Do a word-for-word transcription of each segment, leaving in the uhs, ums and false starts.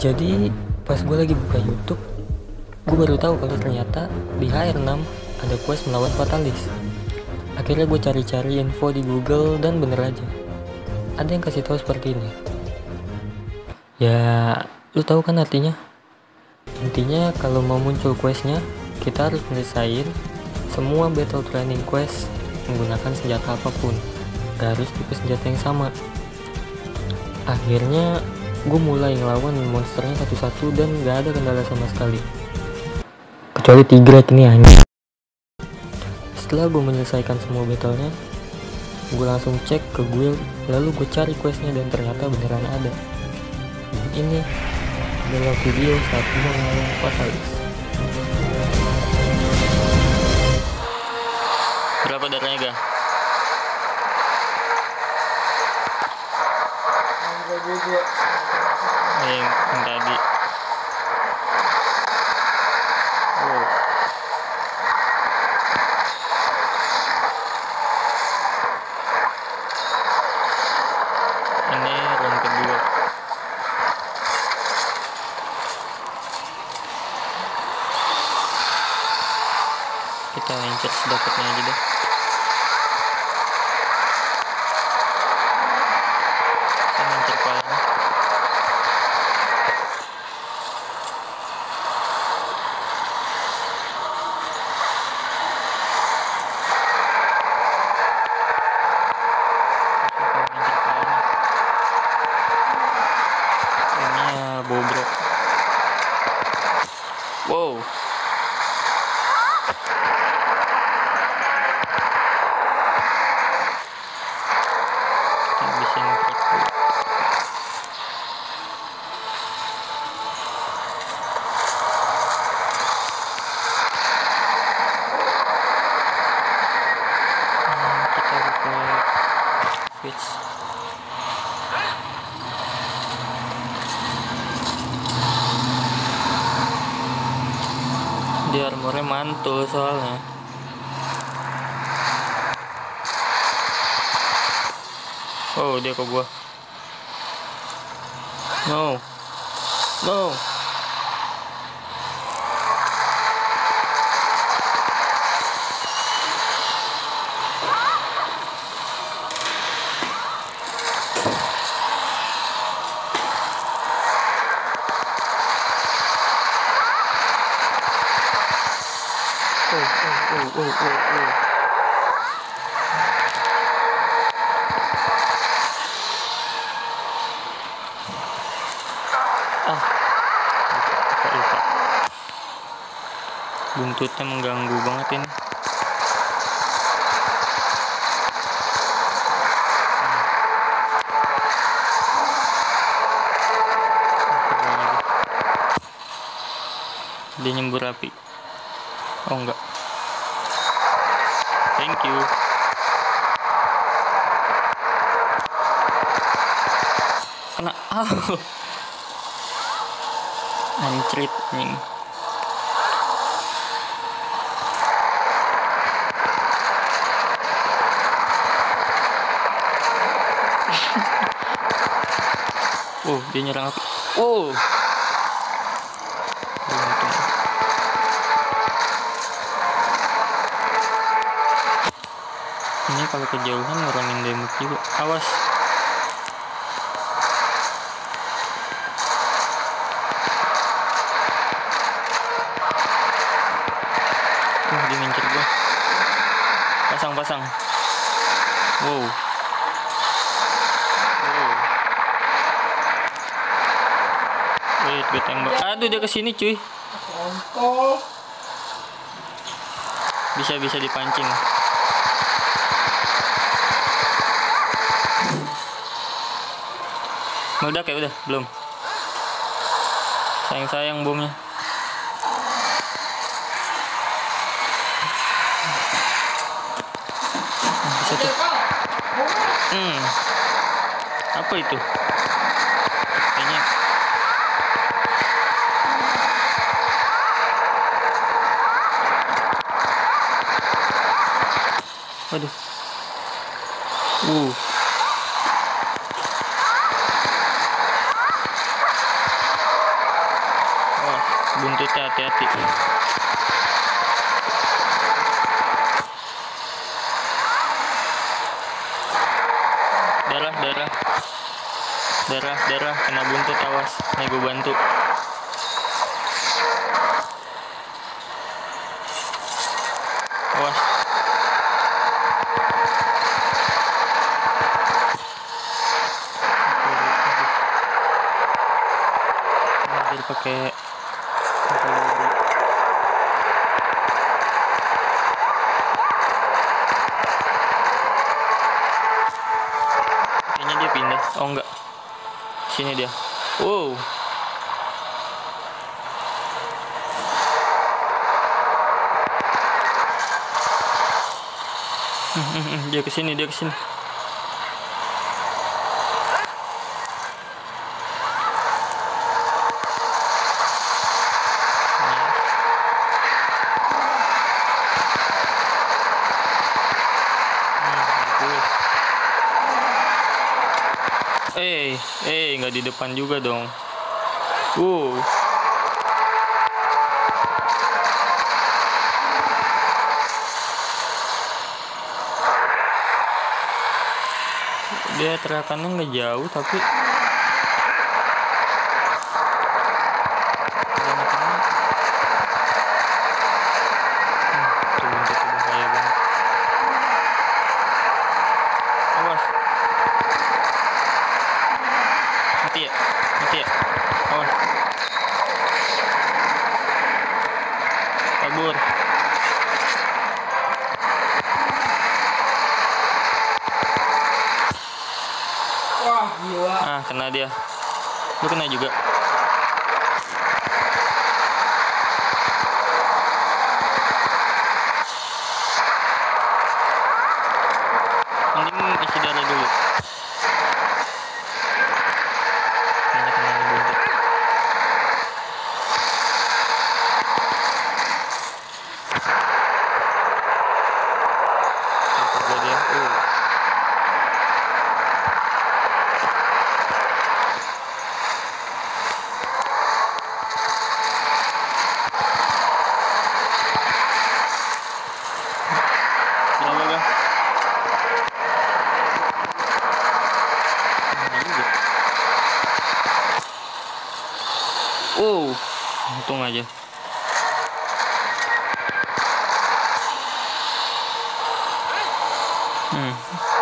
Jadi pas gue lagi buka YouTube, gue baru tahu kalau ternyata di H R enam ada quest melawan Fatalis. Akhirnya gue cari-cari info di Google dan bener aja, ada yang kasih tahu seperti ini. Ya, lu tahu kan artinya? Intinya kalau mau muncul questnya, kita harus menyelesaikan semua battle training quest menggunakan senjata apapun, gak harus tipe senjata yang sama. Akhirnya gue mulai ngelawan monsternya satu-satu dan gak ada kendala sama sekali, kecuali Tigrex ini anjing. Setelah gue menyelesaikan semua battlenya, gue langsung cek ke guild, lalu gue cari questnya dan ternyata beneran ada. Dan ini adalah video saat gue melawan Fatalis. Berapa darahnya ga? Yang, yang tadi. Oh. Ini round kedua. Kita incer sedapatnya aja deh. Saya incer palanya. Bobrok. Wow. Kita habisin perutku. Hmm, kita buka switch. Dia armornya mantul soalnya. Oh, dia ke gua. No. No. Oh, oh, oh, oh, oh, oh. Ah, lupa, lupa. Buntutnya mengganggu banget ini. Hmm. Dia nyembur api. Oh enggak. Thank you. Kena. Oh. Ancrit nih. Oh, dia nyerang api. Oh. Ini kalau kejauhan ngurangin damage juga. Awas. Uh, dia ngincer gua. Pasang-pasang. Wow. Wow. Wait, gue tembak. Aduh, dia kesini cuy. Bisa-bisa dipancing. Meledak ya? Udah? Belum? Sayang-sayang bomnya. Bisa tuh. Hmm. Apa itu? Kayaknya. Waduh. Uh. buntutnya hati-hati. Darah, darah, darah, darah, kena buntut, awas. Nih gue bantu. Awas. Jadi pakai kayaknya dia pindah. Oh enggak, sini dia. Wow. Dia kesini, dia kesini. Eh, eh, nggak di depan juga dong. Wow. Dia teriakannya nggak jauh tapi mati ya, mati ya, awas, kabur. Wah gila. Ah, kena dia. Lu kena juga. Mending isi darah dulu. Oh, untung aja. Hmm.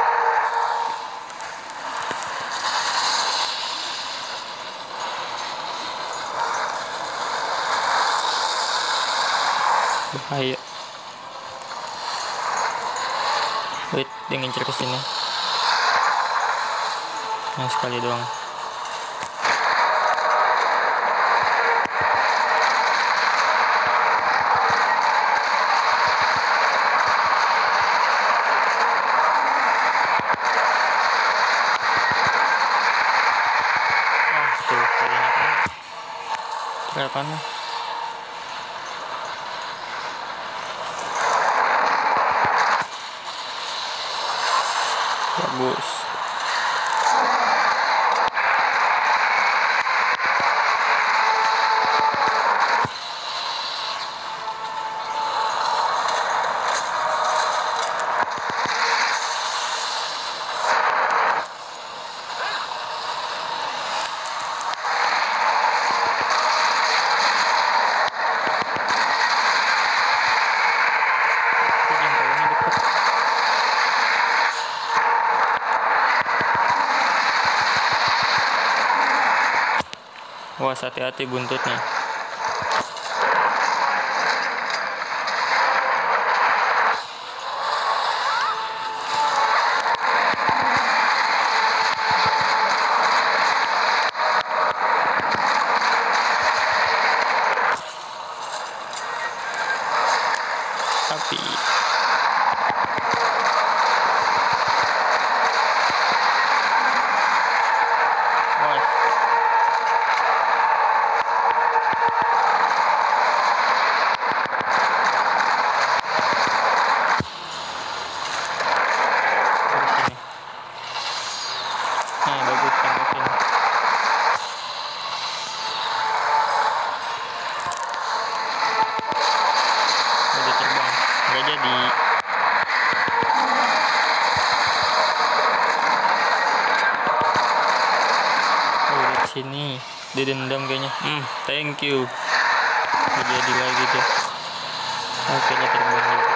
Bahaya. Wait, dia ngincer ke sini. Nah, sekali doang. Teriakannya bagus. Awas, hati-hati buntutnya. Api. jadi. Oh, di sini didendam kayaknya. Hmm, thank you. Nggak jadi lagi tuh. Akhirnya terbang juga.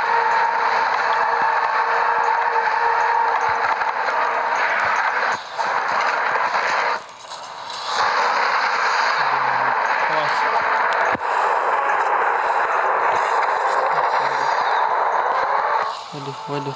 Waduh, waduh.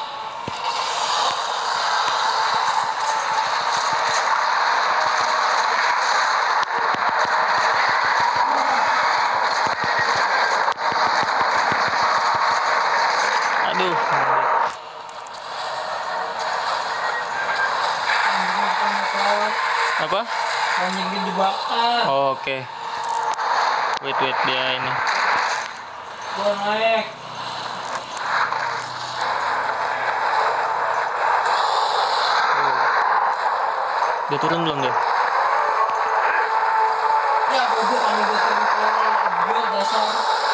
Aduh. Apa? Anjing dibakar. Oh, oke. Okay. Wait, wait, dia ini. Gua naik. Dia turun belum dia? Ya, bodoh anjing gua turun ke gua dasar.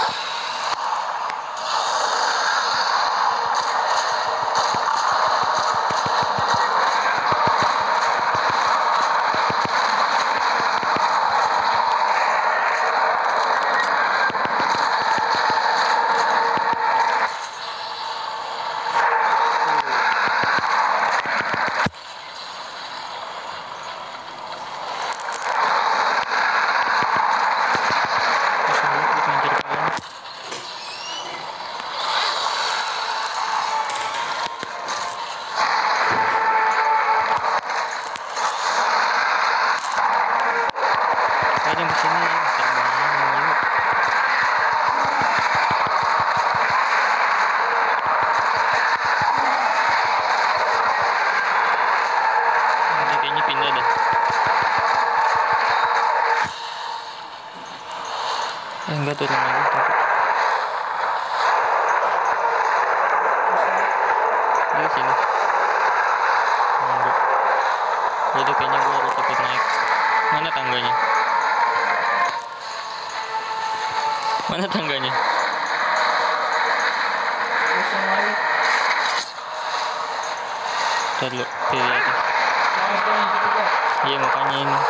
Eh, enggak turun lagi tuh. Dia sini. Enggak. Jadi kayaknya gua harus cepet naik. Mana tangganya? Mana tangganya? Ntar lu, di atas. Iya makanya ini.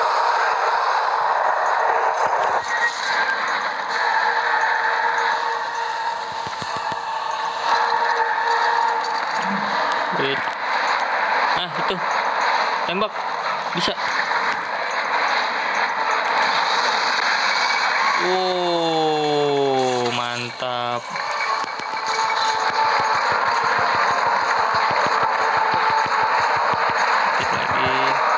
Wait. Ah, itu. Tembak. Bisa. Wow, mantap. Dikit lagi.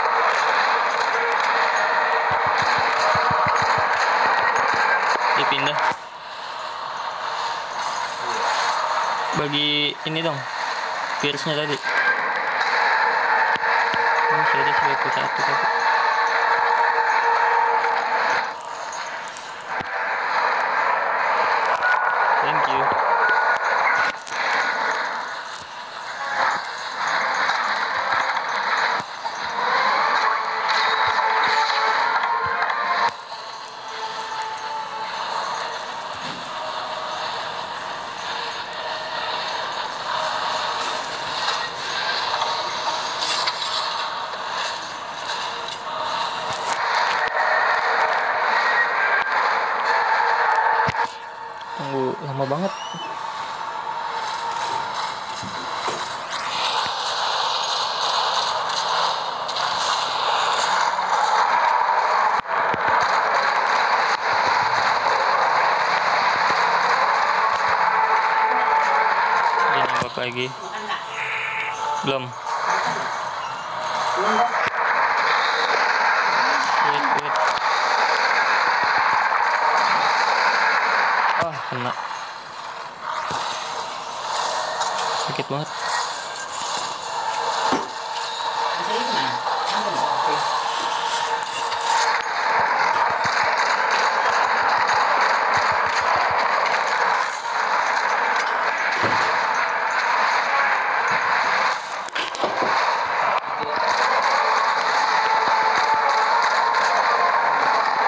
Dia pindah. Bagi ini dong. Pierce-nya tadi. Ini sudah sembilan puluh satu tadi. Thank you. Tunggu lama banget. Dia nembak lagi. Belum. Wait, wait. Ah, kena. Sakit banget.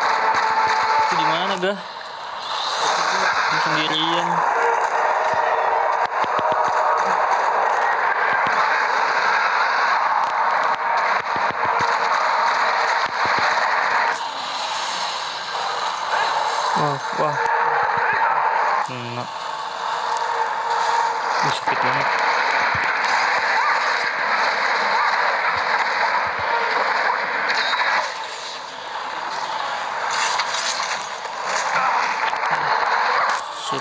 Itu di mana, Gah? Ini sendirian. Wah, wah. Enak. Wih, sakit banget. Shit.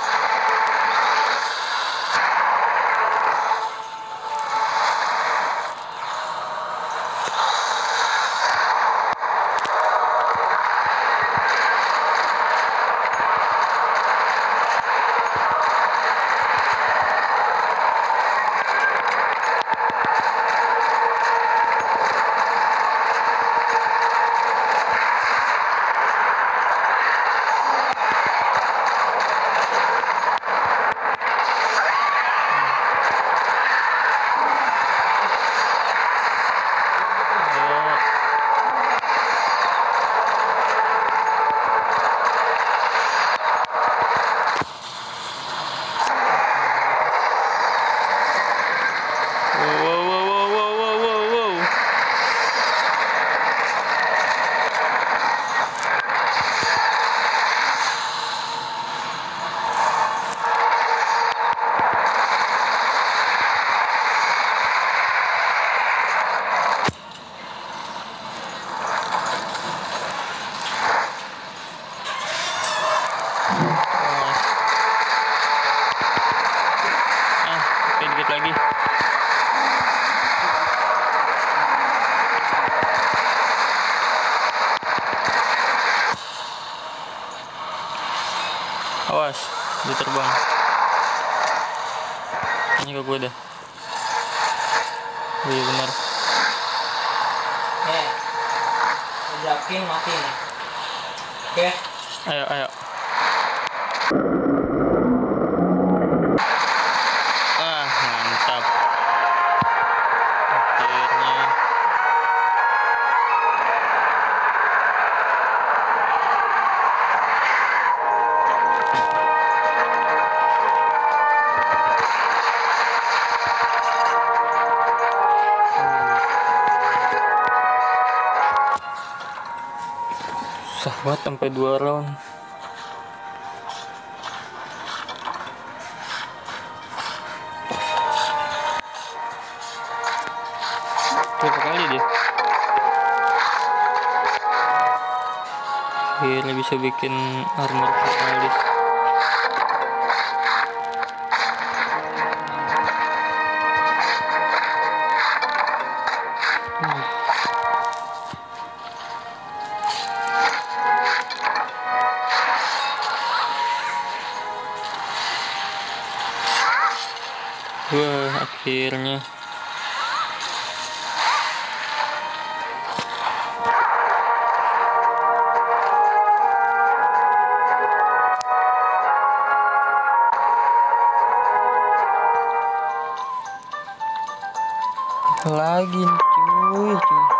Dikit lagi. Awas, dia terbang. Ini ke gue dah. Iya benar. Eh, yakin mati nih. Oke. Ayo, ayo. Ah, mantap. Akhirnya. Susah banget sampai dua round. Berapa kali dia? Akhirnya bisa bikin armor fatalis. Hmm. Wah, akhirnya. Lagi cuy, cuy.